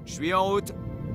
Je suis en route.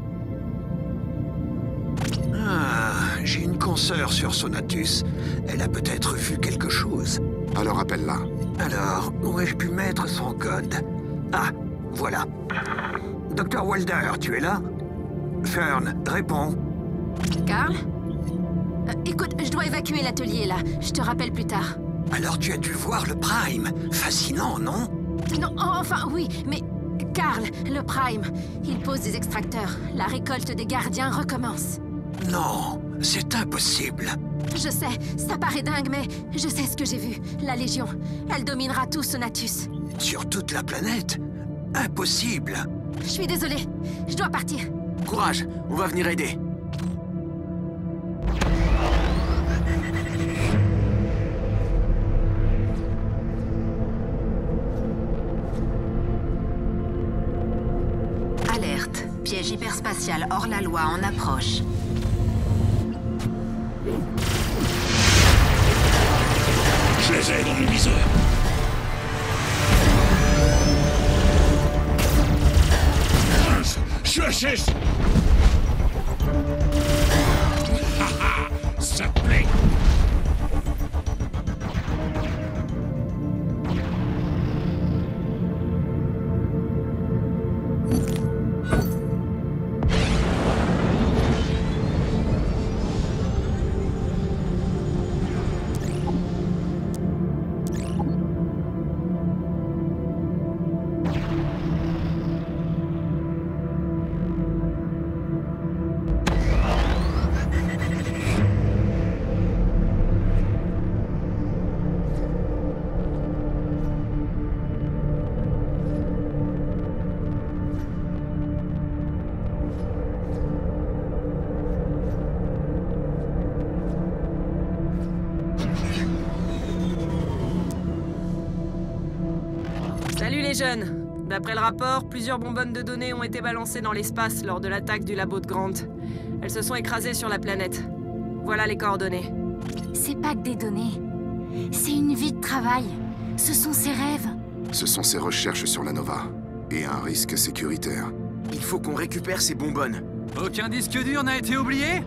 Ah, j'ai une consoeur sur Sonatus. Elle a peut-être vu quelque chose. Alors appelle-la. Alors, où ai-je pu mettre son code? Ah, voilà. Dr. Walder, tu es là? Fern, réponds. Carl? Écoute, je dois évacuer l'atelier, là. Je te rappelle plus tard. Alors tu as dû voir le Prime. Fascinant, non? Non, enfin, oui, mais... Carl, le Prime, il pose des extracteurs. La récolte des gardiens recommence. Non, c'est impossible. Je sais, ça paraît dingue, mais je sais ce que j'ai vu. La Légion, elle dominera tout Sonatus. Sur toute la planète? Impossible. Je suis désolée, je dois partir. Courage, on va venir aider. Alerte. Piège hyperspatial hors la loi en approche. Je les ai dans mon viseur. Je cherche. Ça te plaît. Salut les jeunes! D'après le rapport, plusieurs bonbonnes de données ont été balancées dans l'espace lors de l'attaque du labo de Grant. Elles se sont écrasées sur la planète. Voilà les coordonnées. C'est pas que des données. C'est une vie de travail. Ce sont ses rêves. Ce sont ses recherches sur la Nova. Et un risque sécuritaire. Il faut qu'on récupère ces bonbonnes. Aucun disque dur n'a été oublié?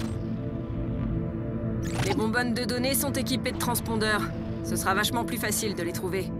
Les bonbonnes de données sont équipées de transpondeurs. Ce sera vachement plus facile de les trouver.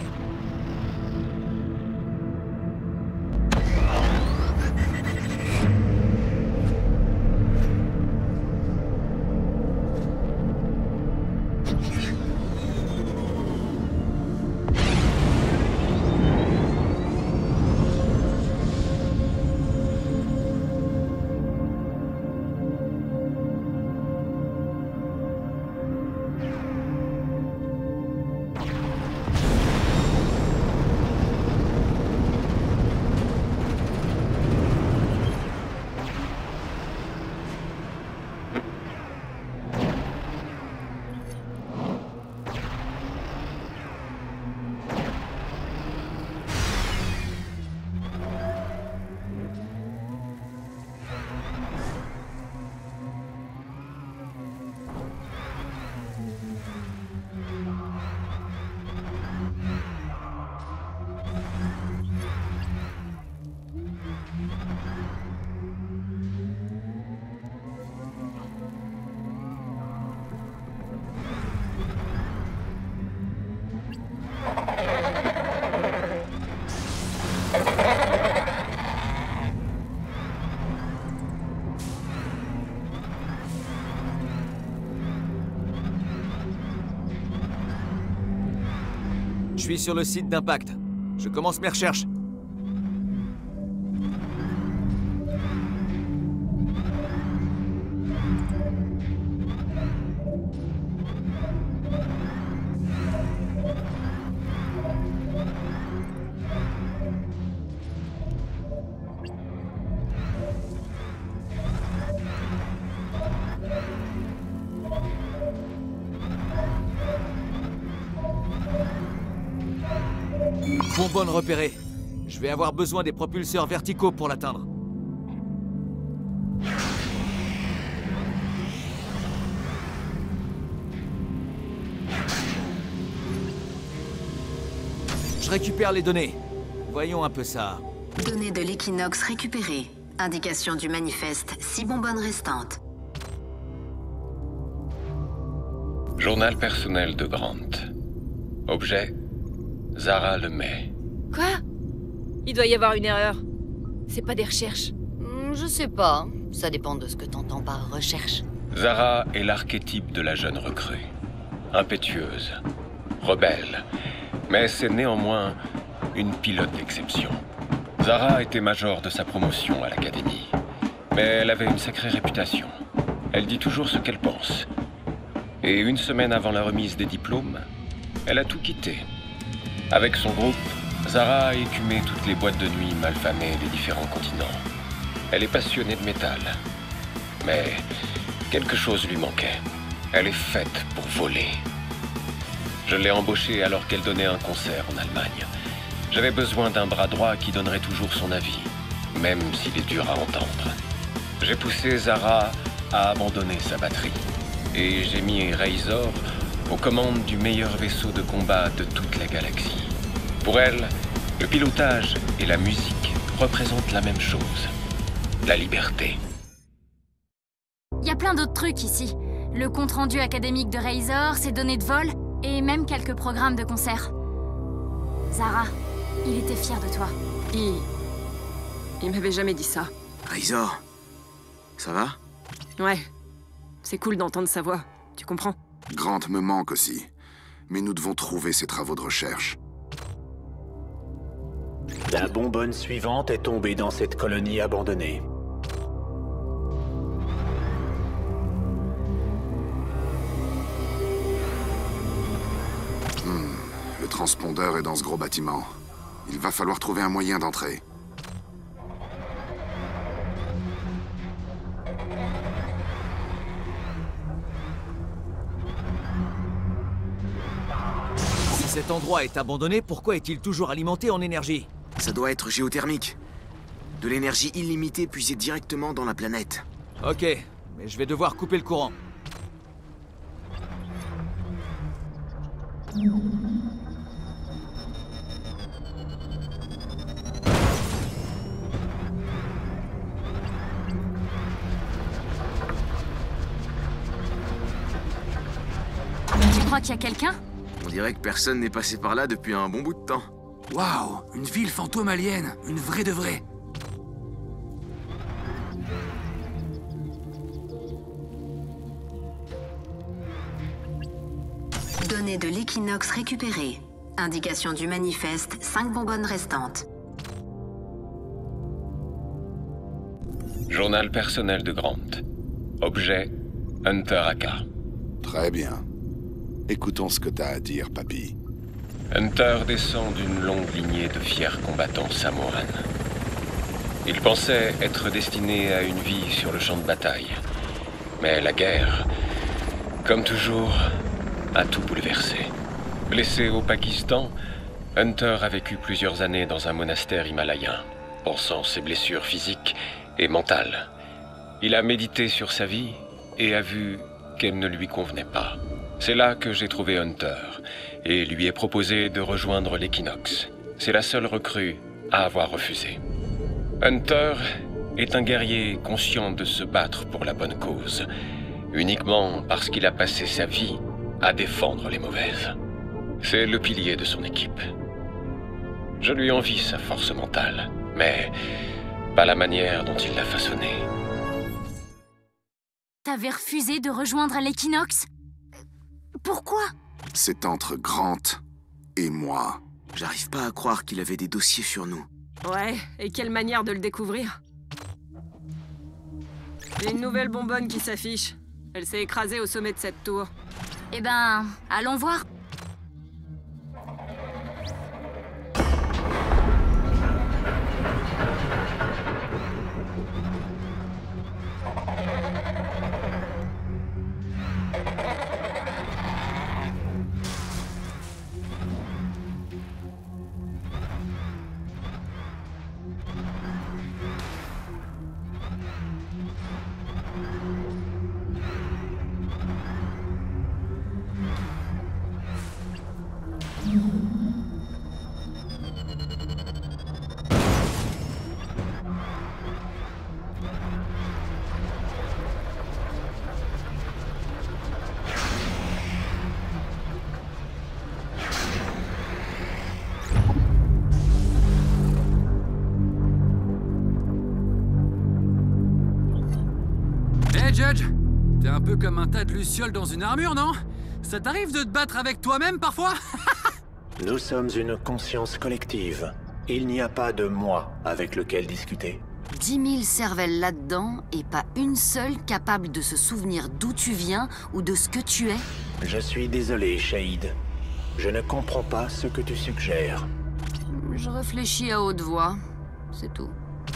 Je suis sur le site d'impact. Je commence mes recherches. Bonbonne repérée. Je vais avoir besoin des propulseurs verticaux pour l'atteindre. Je récupère les données. Voyons un peu ça. Données de l'équinoxe récupérées. Indication du manifeste, 6 bonbonnes restantes. Journal personnel de Grant. Objet, Zara Lemay. Quoi? Il doit y avoir une erreur. C'est pas des recherches. Je sais pas. Ça dépend de ce que t'entends par recherche. Zara est l'archétype de la jeune recrue. Impétueuse, rebelle, mais c'est néanmoins une pilote d'exception. Zara était major de sa promotion à l'académie, mais elle avait une sacrée réputation. Elle dit toujours ce qu'elle pense. Et une semaine avant la remise des diplômes, elle a tout quitté. Avec son groupe, Zara a écumé toutes les boîtes de nuit malfamées des différents continents. Elle est passionnée de métal, mais quelque chose lui manquait. Elle est faite pour voler. Je l'ai embauchée alors qu'elle donnait un concert en Allemagne. J'avais besoin d'un bras droit qui donnerait toujours son avis, même s'il est dur à entendre. J'ai poussé Zara à abandonner sa batterie. Et j'ai mis Razor aux commandes du meilleur vaisseau de combat de toute la galaxie. Pour elle, le pilotage et la musique représentent la même chose. La liberté. Il y a plein d'autres trucs ici. Le compte-rendu académique de Razor, ses données de vol, et même quelques programmes de concert. Zara, il était fier de toi. Il m'avait jamais dit ça. Razor, ça va? Ouais. C'est cool d'entendre sa voix, tu comprends? Grant me manque aussi. Mais nous devons trouver ses travaux de recherche. La bonbonne suivante est tombée dans cette colonie abandonnée. Le transpondeur est dans ce gros bâtiment. Il va falloir trouver un moyen d'entrer. Si cet endroit est abandonné, pourquoi est-il toujours alimenté en énergie? Ça doit être géothermique. De l'énergie illimitée puisée directement dans la planète. Ok, mais je vais devoir couper le courant. Tu crois qu'il y a quelqu'un? On dirait que personne n'est passé par là depuis un bon bout de temps. Waouh, une ville fantôme alien, une vraie de vraie. Données de l'équinoxe récupérées. Indication du manifeste, 5 bonbonnes restantes. Journal personnel de Grant. Objet, Hunter AK. Très bien. Écoutons ce que t'as à dire, papy. Hunter descend d'une longue lignée de fiers combattants samoans. Il pensait être destiné à une vie sur le champ de bataille. Mais la guerre, comme toujours, a tout bouleversé. Blessé au Pakistan, Hunter a vécu plusieurs années dans un monastère himalayen, pensant ses blessures physiques et mentales. Il a médité sur sa vie et a vu qu'elle ne lui convenait pas. C'est là que j'ai trouvé Hunter et lui ai proposé de rejoindre l'équinoxe. C'est la seule recrue à avoir refusé. Hunter est un guerrier conscient de se battre pour la bonne cause, uniquement parce qu'il a passé sa vie à défendre les mauvaises. C'est le pilier de son équipe. Je lui envie sa force mentale, mais pas la manière dont il l'a façonnée. T'avais refusé de rejoindre l'équinoxe? Pourquoi? C'est entre Grant et moi. J'arrive pas à croire qu'il avait des dossiers sur nous. Ouais, et quelle manière de le découvrir? J'ai une nouvelle bonbonne qui s'affiche. Elle s'est écrasée au sommet de cette tour. Eh ben, allons voir. Judge. T'es un peu comme un tas de lucioles dans une armure, non? Ça t'arrive de te battre avec toi-même parfois? Nous sommes une conscience collective. Il n'y a pas de moi avec lequel discuter. 10 000 cervelles là-dedans et pas une seule capable de se souvenir d'où tu viens ou de ce que tu es? Je suis désolé, Shahid. Je ne comprends pas ce que tu suggères. Je réfléchis à haute voix, c'est tout.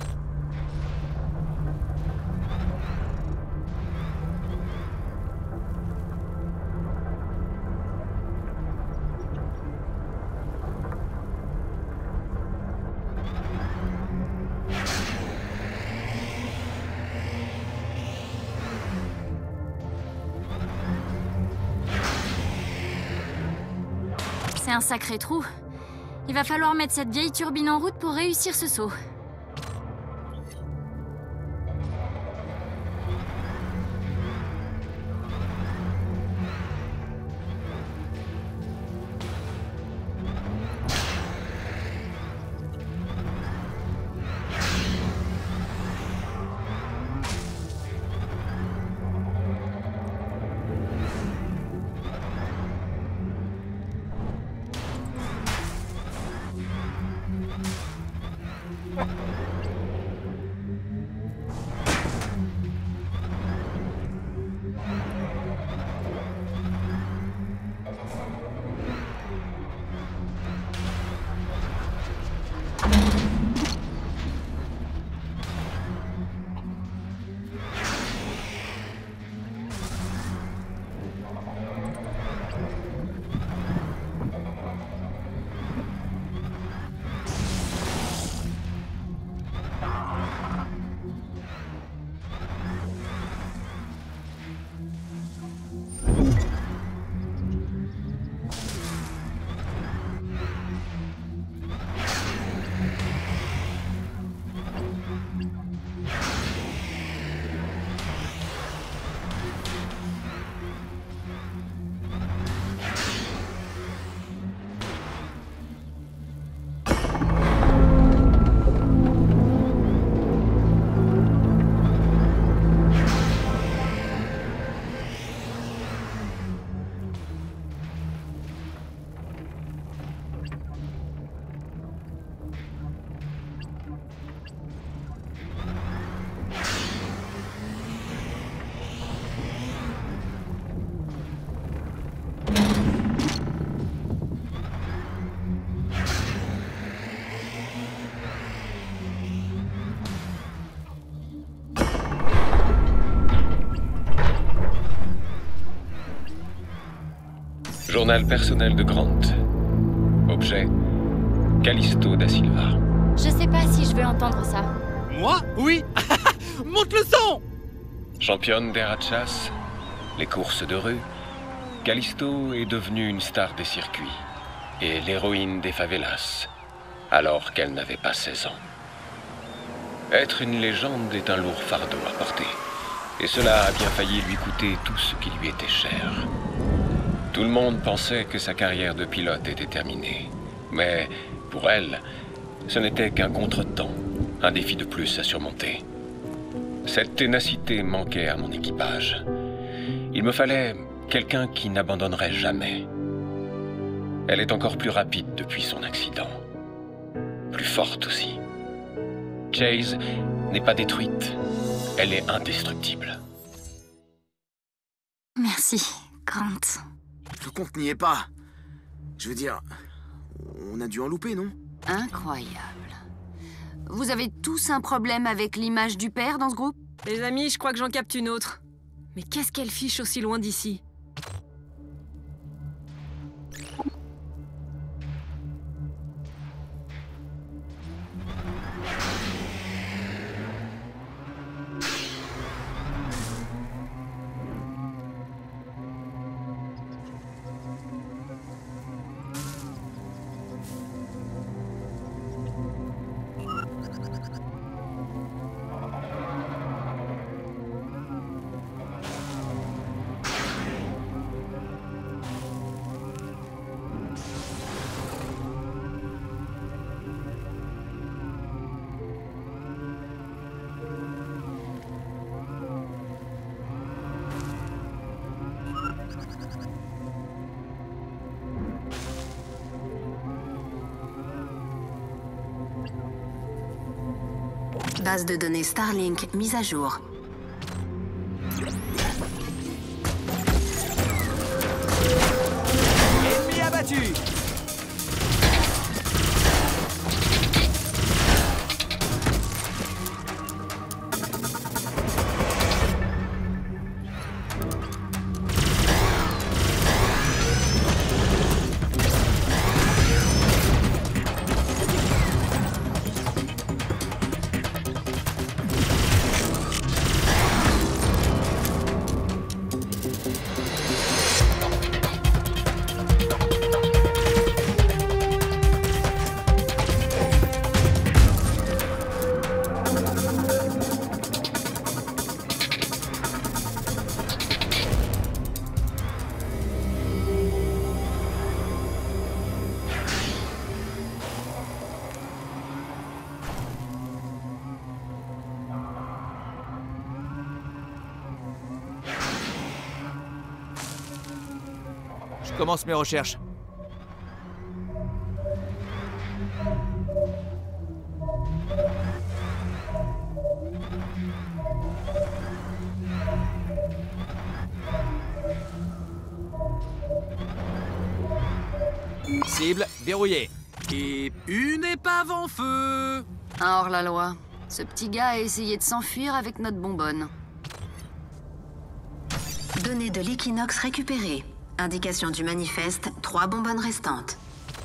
C'est un sacré trou. Il va falloir mettre cette vieille turbine en route pour réussir ce saut. Journal personnel de Grant. Objet, Callisto da Silva. Je sais pas si je vais entendre ça. Moi? Oui. Monte le son! Championne des rats de chasse, les courses de rue, Callisto est devenue une star des circuits et l'héroïne des favelas, alors qu'elle n'avait pas 16 ans. Être une légende est un lourd fardeau à porter, et cela a bien failli lui coûter tout ce qui lui était cher. Tout le monde pensait que sa carrière de pilote était terminée, mais pour elle, ce n'était qu'un contretemps, un défi de plus à surmonter. Cette ténacité manquait à mon équipage. Il me fallait quelqu'un qui n'abandonnerait jamais. Elle est encore plus rapide depuis son accident. Plus forte aussi. Chase n'est pas détruite. Elle est indestructible. Merci, Grant. Le compte n'y est pas. Je veux dire, on a dû en louper, non? Incroyable. Vous avez tous un problème avec l'image du père dans ce groupe? Les amis, je crois que j'en capte une autre. Mais qu'est-ce qu'elle fiche aussi loin d'ici? Base de données Starlink mise à jour. Ennemi abattu! Je commence mes recherches. Cible verrouillée. Et une épave en feu! Un hors-la-loi. Ce petit gars a essayé de s'enfuir avec notre bonbonne. Données de l'Equinox récupérées. Indication du manifeste, 3 bonbonnes restantes.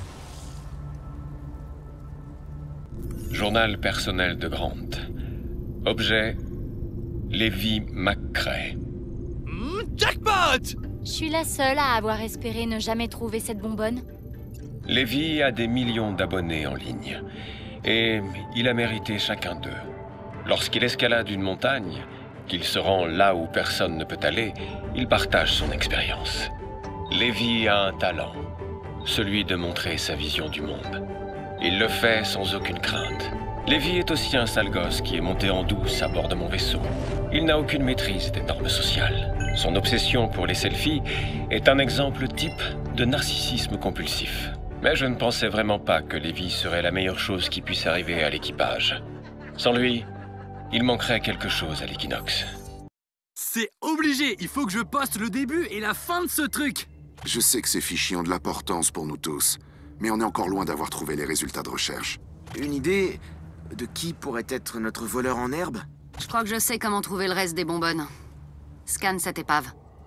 Journal personnel de Grant. Objet, Levi McCrae. Jackpot! Je suis la seule à avoir espéré ne jamais trouver cette bonbonne. Levi a des millions d'abonnés en ligne. Et il a mérité chacun d'eux. Lorsqu'il escalade une montagne, qu'il se rend là où personne ne peut aller, il partage son expérience. Levi a un talent, celui de montrer sa vision du monde. Il le fait sans aucune crainte. Levi est aussi un sale gosse qui est monté en douce à bord de mon vaisseau. Il n'a aucune maîtrise des normes sociales. Son obsession pour les selfies est un exemple type de narcissisme compulsif. Mais je ne pensais vraiment pas que Levi serait la meilleure chose qui puisse arriver à l'équipage. Sans lui, il manquerait quelque chose à l'Equinox. C'est obligé, il faut que je poste le début et la fin de ce truc. Je sais que ces fichiers ont de l'importance pour nous tous, mais on est encore loin d'avoir trouvé les résultats de recherche. Une idée de qui pourrait être notre voleur en herbe? Je crois que je sais comment trouver le reste des bonbonnes. Scanne cette épave.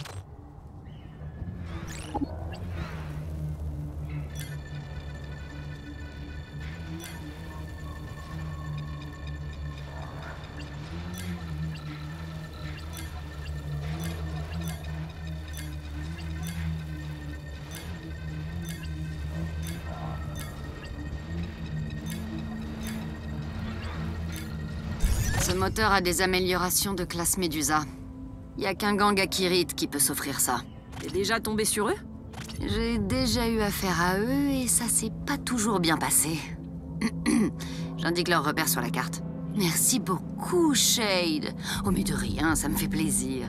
Ce moteur a des améliorations de classe Médusa. Y a qu'un gang à Kirit qui peut s'offrir ça. T'es déjà tombé sur eux? J'ai déjà eu affaire à eux et ça s'est pas toujours bien passé. J'indique leur repère sur la carte. Merci beaucoup, Shade. Oh mais de rien, ça me fait plaisir.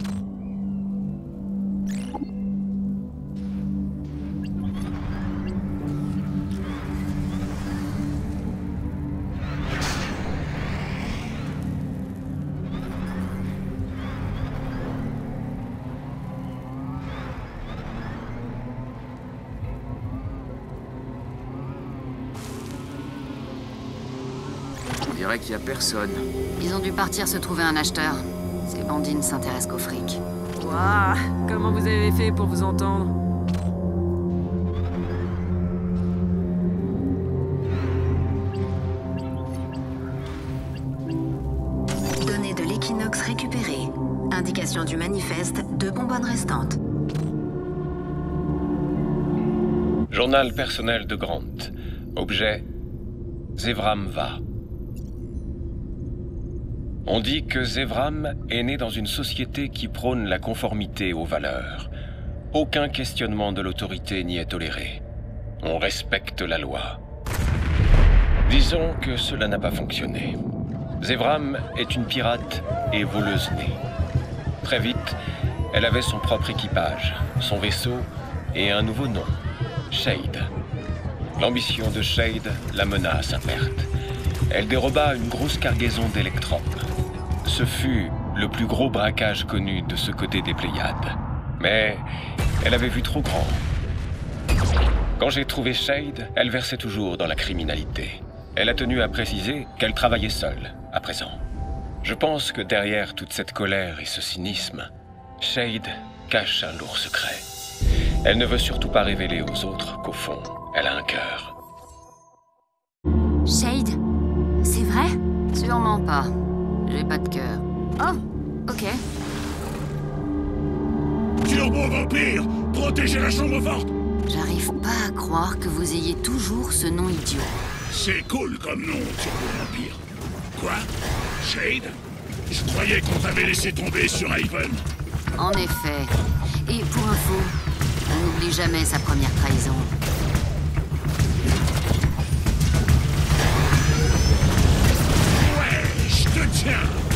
On dirait qu'il y a personne. Ils ont dû partir se trouver un acheteur. Ces bandits ne s'intéressent qu'au fric. Waouh, comment vous avez fait pour vous entendre? Données de l'Equinox récupérées. Indication du manifeste, 2 bonbonnes restantes. Journal personnel de Grant. Objet, Zevram Va. On dit que Zevram est né dans une société qui prône la conformité aux valeurs. Aucun questionnement de l'autorité n'y est toléré. On respecte la loi. Disons que cela n'a pas fonctionné. Zevram est une pirate et voleuse née. Très vite, elle avait son propre équipage, son vaisseau et un nouveau nom, Shade. L'ambition de Shade la mena à sa perte. Elle déroba une grosse cargaison d'électropes. Ce fut le plus gros braquage connu de ce côté des Pléiades. Mais elle avait vu trop grand. Quand j'ai trouvé Shade, elle versait toujours dans la criminalité. Elle a tenu à préciser qu'elle travaillait seule, à présent. Je pense que derrière toute cette colère et ce cynisme, Shade cache un lourd secret. Elle ne veut surtout pas révéler aux autres qu'au fond, elle a un cœur. Shade, c'est vrai? Sûrement pas. J'ai pas de cœur. Oh, ok. Turbo Vampire, protégez la chambre forte! J'arrive pas à croire que vous ayez toujours ce nom idiot. C'est cool comme nom, Turbo Vampire. Quoi? Shade? Je croyais qu'on t'avait laissé tomber sur Haven. En effet. Et pour info, on n'oublie jamais sa première trahison. Ouais, je te tiens!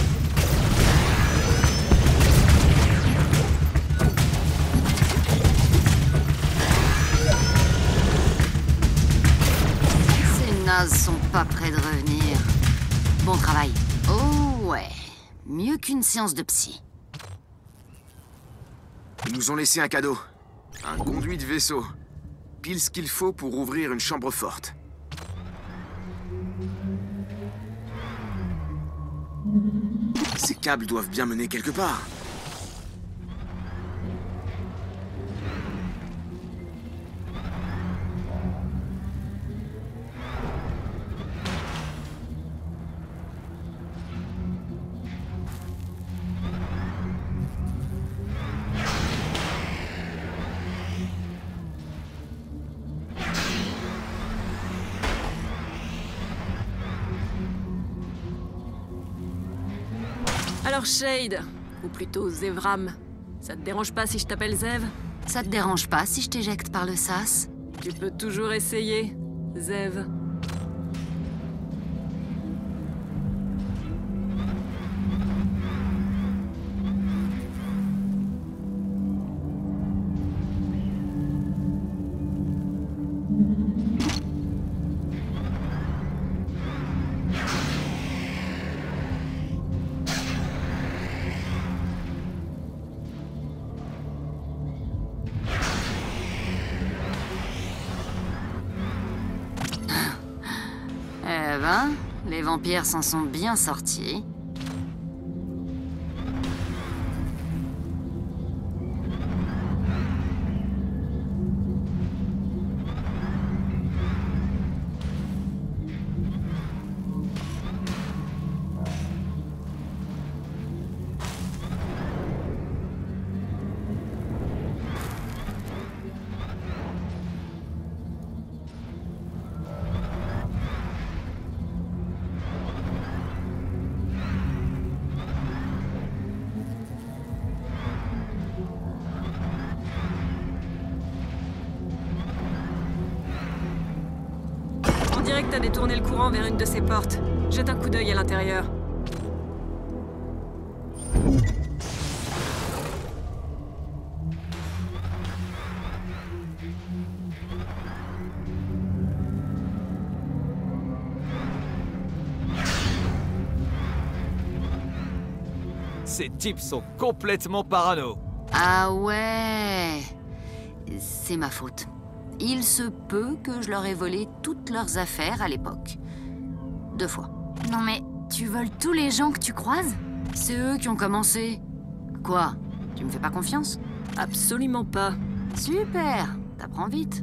Ces nazes sont pas près de revenir. Bon travail. Oh ouais. Mieux qu'une séance de psy. Ils nous ont laissé un cadeau. Un conduit de vaisseau. Pile ce qu'il faut pour ouvrir une chambre forte. Ces câbles doivent bien mener quelque part. Alors Shade, ou plutôt Zevram, ça te dérange pas si je t'appelle Zev? Ça te dérange pas si je t'éjecte par le sas? Tu peux toujours essayer, Zev. Eh ben, les vampires s'en sont bien sortis. On dirait que t'as détourné le courant vers une de ces portes. Jette un coup d'œil à l'intérieur. Ces types sont complètement parano. Ah ouais. C'est ma faute. Il se peut que je leur ai volé toutes leurs affaires à l'époque. 2 fois. Non mais, tu voles tous les gens que tu croises? C'est eux qui ont commencé. Quoi? Tu me fais pas confiance? Absolument pas. Super. T'apprends vite.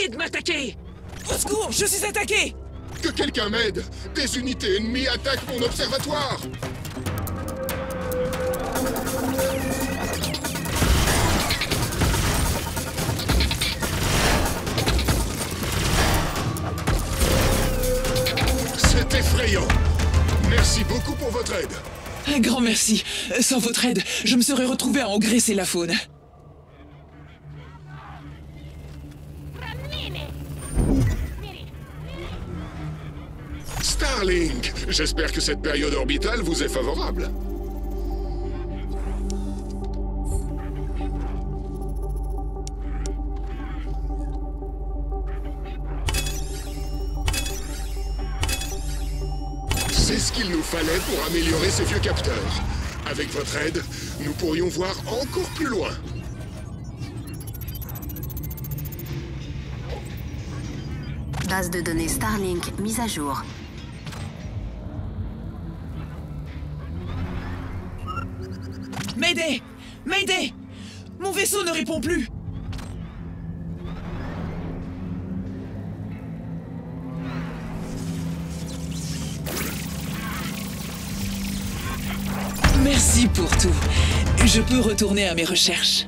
Cessez de m'attaquer! Au secours, je suis attaqué! Que quelqu'un m'aide! Des unités ennemies attaquent mon observatoire! C'est effrayant! Merci beaucoup pour votre aide! Un grand merci. Sans votre aide, je me serais retrouvé à engraisser la faune. Starlink, j'espère que cette période orbitale vous est favorable. C'est ce qu'il nous fallait pour améliorer ces vieux capteurs. Avec votre aide, nous pourrions voir encore plus loin. Base de données Starlink mise à jour. Mayday! Mayday! Mon vaisseau ne répond plus! Merci pour tout. Je peux retourner à mes recherches.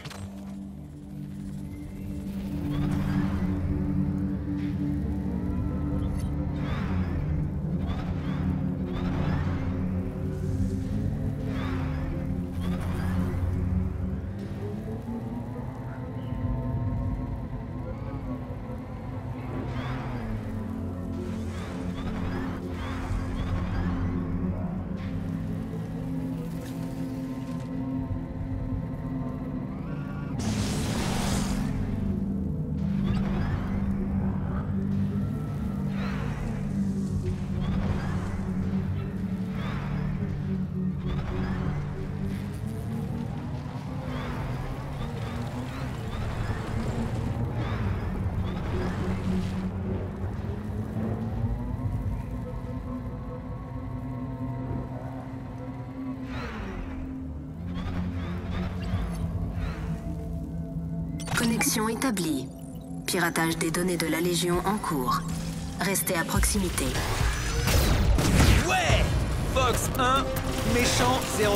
Connexion établie. Piratage des données de la Légion en cours. Restez à proximité. Ouais! Fox 1, méchant 0.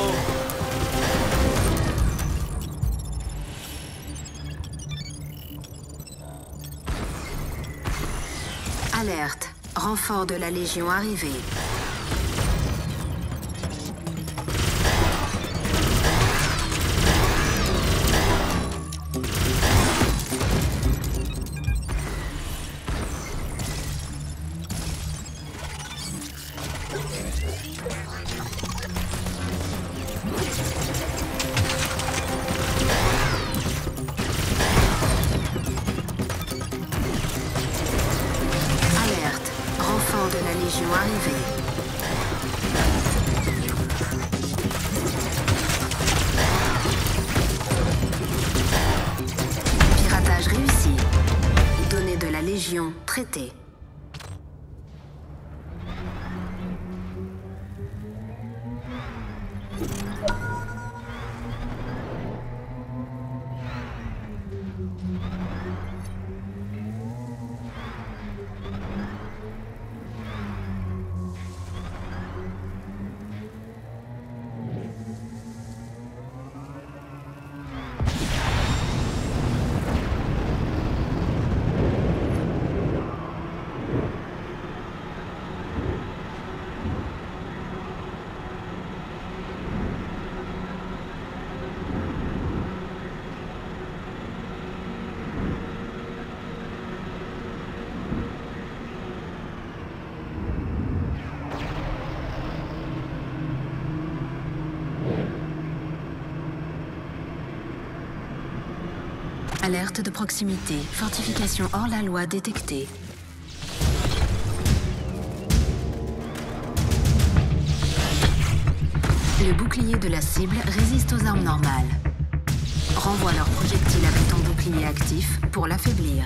Alerte. Renfort de la Légion arrivé. Piratage réussi. Données de la Légion traitées. Alerte de proximité. Fortification hors la loi détectée. Le bouclier de la cible résiste aux armes normales. Renvoie leurs projectiles avec ton bouclier actif pour l'affaiblir.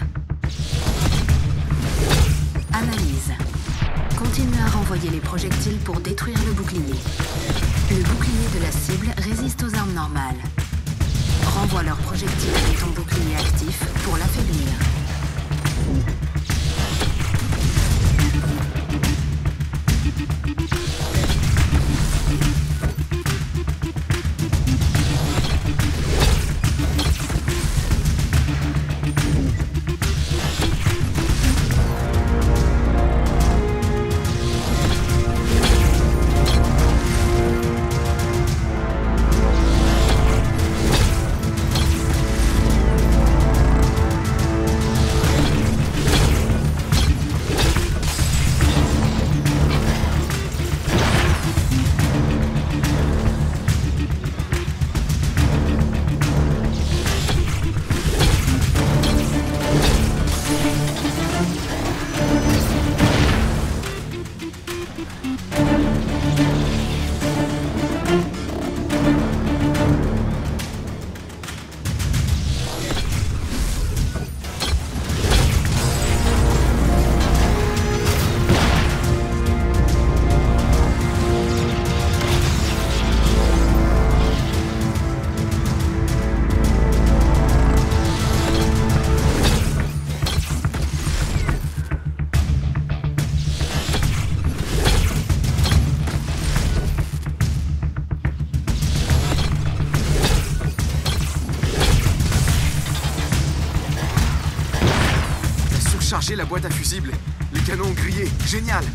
Analyse. Continue à renvoyer les projectiles pour détruire le bouclier. Le bouclier de la cible résiste aux armes normales. Renvoie leurs projectiles avec ton bouclier actif pour l'affaiblir. Charger la boîte à fusibles. Les canons grillés. Génial!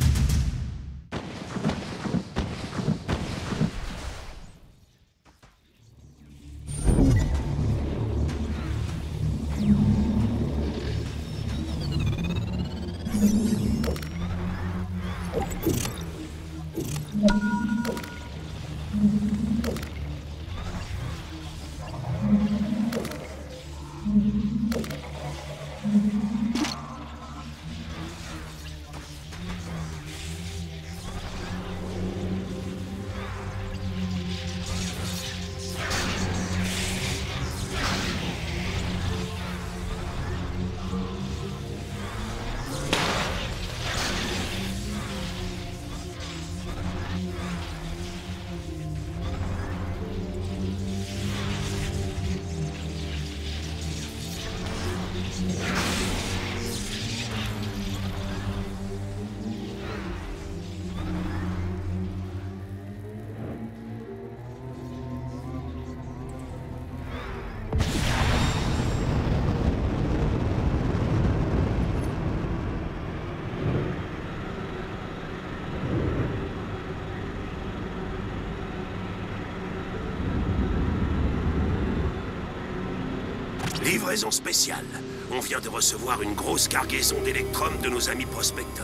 Livraison spéciale. On vient de recevoir une grosse cargaison d'électrum de nos amis prospecteurs.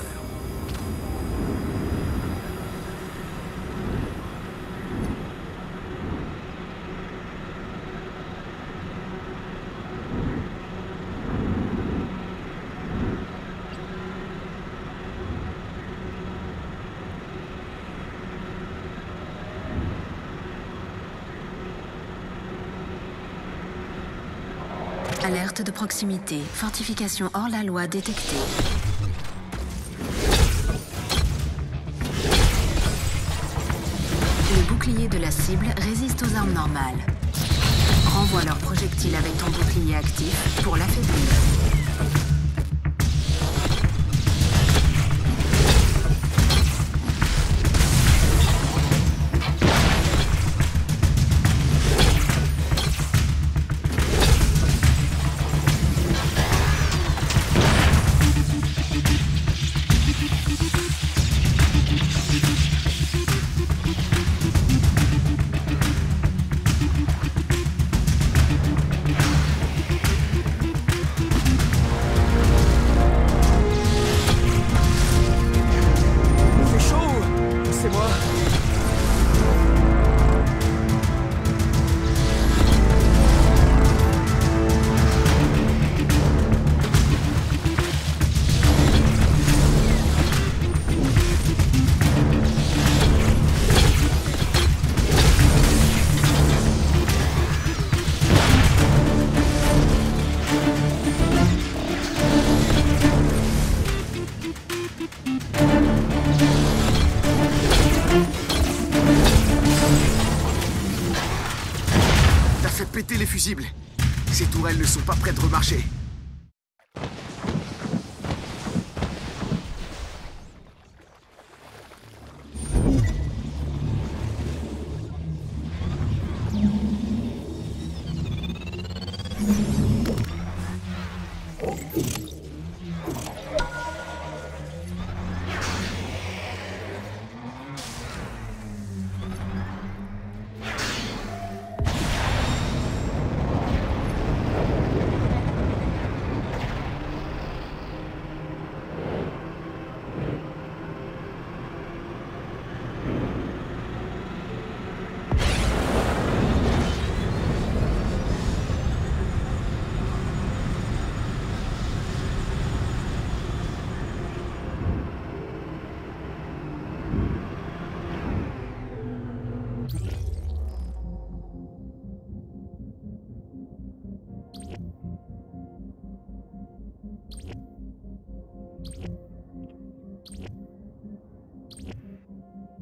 Alerte de proximité. Fortification hors la loi détectée. Le bouclier de la cible résiste aux armes normales. Renvoie leurs projectiles avec ton bouclier actif pour l'affaiblir. Péter les fusibles. Ces tourelles ne sont pas prêtes de remarcher.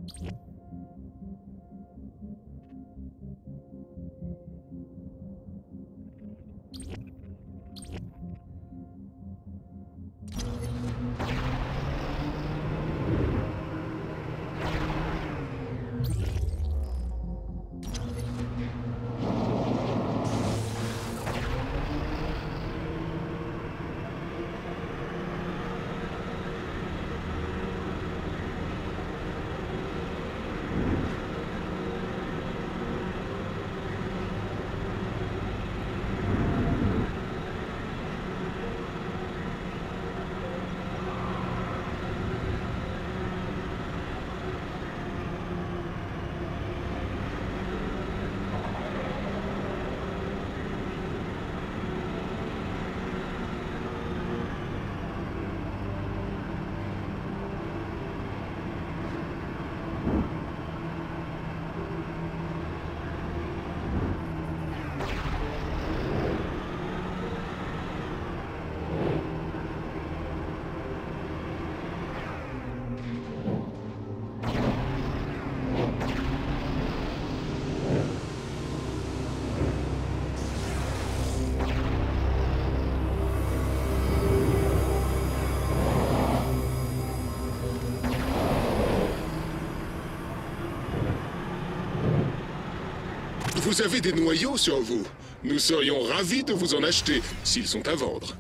Vous avez des noyaux sur vous. Nous serions ravis de vous en acheter, s'ils sont à vendre.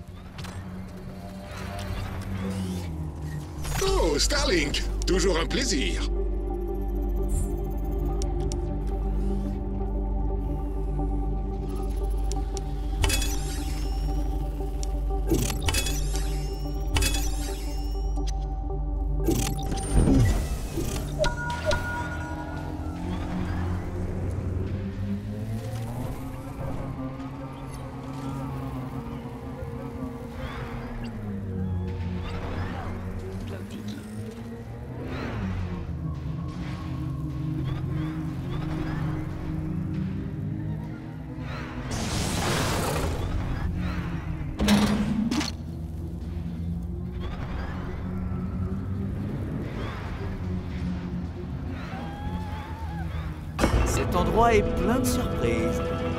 Oh, Starlink! Toujours un plaisir. Cet endroit est plein de surprises.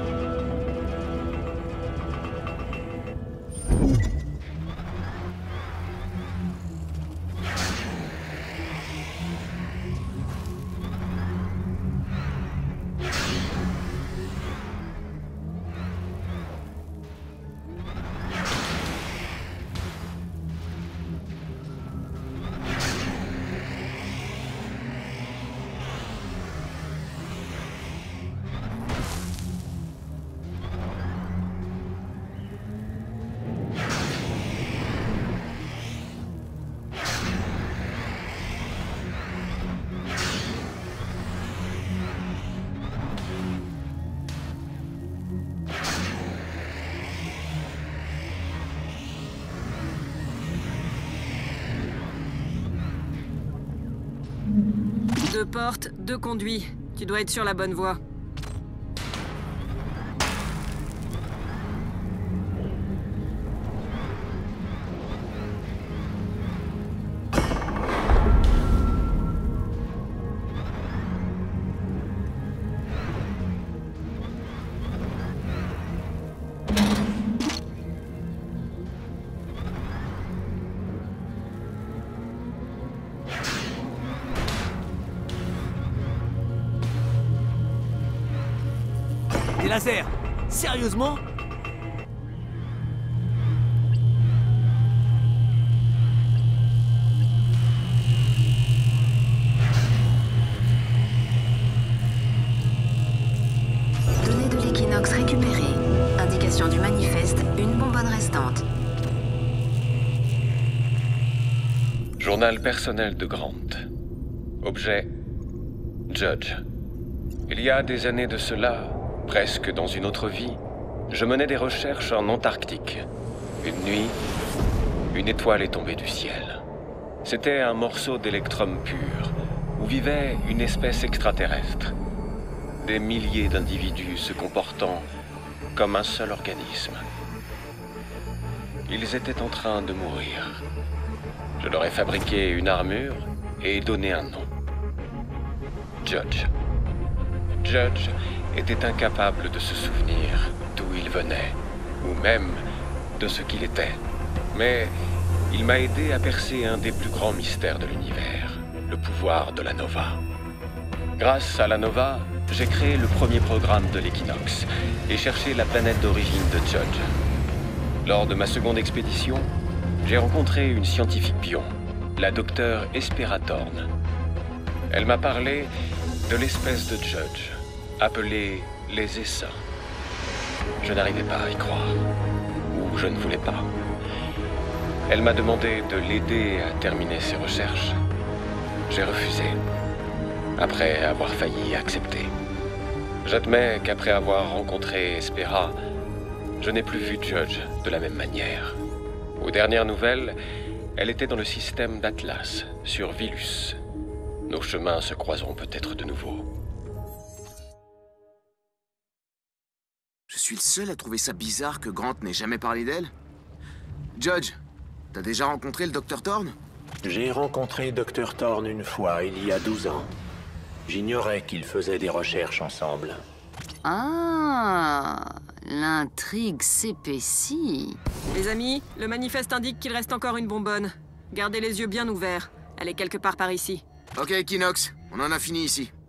Deux portes, deux conduits. Tu dois être sur la bonne voie. Des lasers! Sérieusement? Données de l'équinoxe récupérées. Indication du manifeste, une bonbonne restante. Journal personnel de Grant. Objet, Judge. Il y a des années de cela, presque dans une autre vie, je menais des recherches en Antarctique. Une nuit, une étoile est tombée du ciel. C'était un morceau d'électrum pur, où vivait une espèce extraterrestre. Des milliers d'individus se comportant comme un seul organisme. Ils étaient en train de mourir. Je leur ai fabriqué une armure et donné un nom. Judge. Judge était incapable de se souvenir d'où il venait, ou même de ce qu'il était. Mais il m'a aidé à percer un des plus grands mystères de l'univers, le pouvoir de la Nova. Grâce à la Nova, j'ai créé le premier programme de l'Equinox et cherché la planète d'origine de Judge. Lors de ma seconde expédition, j'ai rencontré une scientifique pion, la docteure Esperatorn. Elle m'a parlé de l'espèce de Judge, appelée les Essaims. Je n'arrivais pas à y croire, ou je ne voulais pas. Elle m'a demandé de l'aider à terminer ses recherches. J'ai refusé, après avoir failli accepter. J'admets qu'après avoir rencontré Espera, je n'ai plus vu Judge de la même manière. Aux dernières nouvelles, elle était dans le système d'Atlas, sur Vilus. Nos chemins se croiseront peut-être de nouveau. Je suis le seul à trouver ça bizarre que Grant n'ait jamais parlé d'elle. Judge, t'as déjà rencontré le Dr. Thorne? J'ai rencontré Dr. Thorne une fois, il y a 12 ans. J'ignorais qu'ils faisaient des recherches ensemble. Ah, l'intrigue s'épaissit. Les amis, le manifeste indique qu'il reste encore une bonbonne. Gardez les yeux bien ouverts. Elle est quelque part par ici. Ok, Equinox, on en a fini ici.